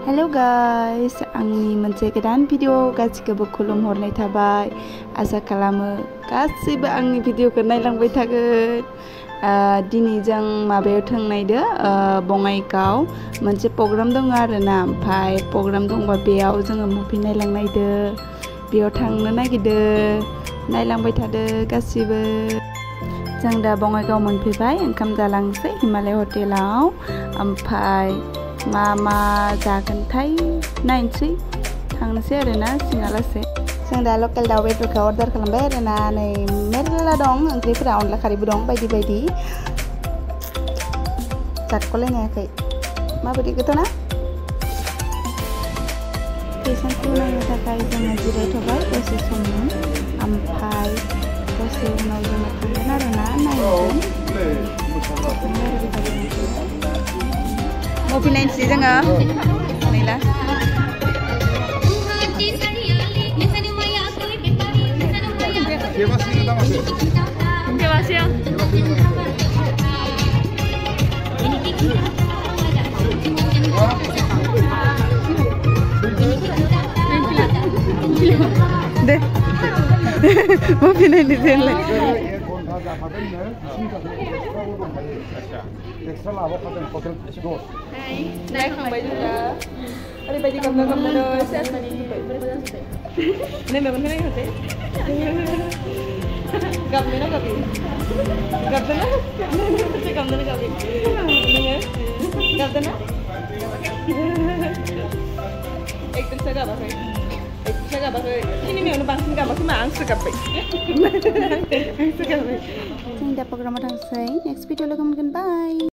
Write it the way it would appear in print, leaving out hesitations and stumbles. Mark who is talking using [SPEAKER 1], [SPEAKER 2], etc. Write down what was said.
[SPEAKER 1] Hello guys, आंनि मोनसे गोदान video गासिखौबो खुलुमहरनाय थाबाय। आसा खालामो गासिबो आंनि भिडिअखौ नायलांबाय थागोन। दिनै जों माबायाव थांनायदो बङाइगाव मोनसे प्रग्राम दङ आरोना, ओमफ्राय प्रग्राम दंबा बेयाव जोङो मुभि नायलांनायदो, बेयाव थांनो नागिरदो, नायलांबाय थादो गासिबो। जों दा बङाइगाव मोनफैबाय, ओंखाम जालांसै हिमालय हटेलाव, ओमफ्राय मा जागोनथाय नायनोसै, थांनोसै आरोना सिङालासे। जों दा लकेल दाउ बेदरखौ अर्डार खालामबाय आरोना। नै मेरला दं ओंख्रिफोरा, अनला खारैबो दं, बायदि बायदि। जाख'लायनो हायाखै, माबायदि गोथाव ना? पेसेन्टखौ नायनो थाखाय जोङो जिरायथ'बाय दसे समनो, ओमफ्राय दसे उनाव जोङो थांगोन आरोना नायगोन। मुभि नायनोसै जोङो नैला। दे मुभि नायनोसै होनलाय। नायखांबाय जोंना ओरैबायदि गाबनो नै मेगनखौ नायहरसै। गाबनो ना गाबि? गाबदों ना? गाबदों ना गाबि? नोङो गाबदों ना? एकदमसो गाबाखै, एकदमसो गाबाखै। सिनेमायावनो बांसिन गाबाखै मा, आंसो गाब्बाय। आंसो गाब्बाय। जों दा प्रग्रामाव थांसै, नेक्स्ट भिडिअ लोगो मोनगोन, बाय।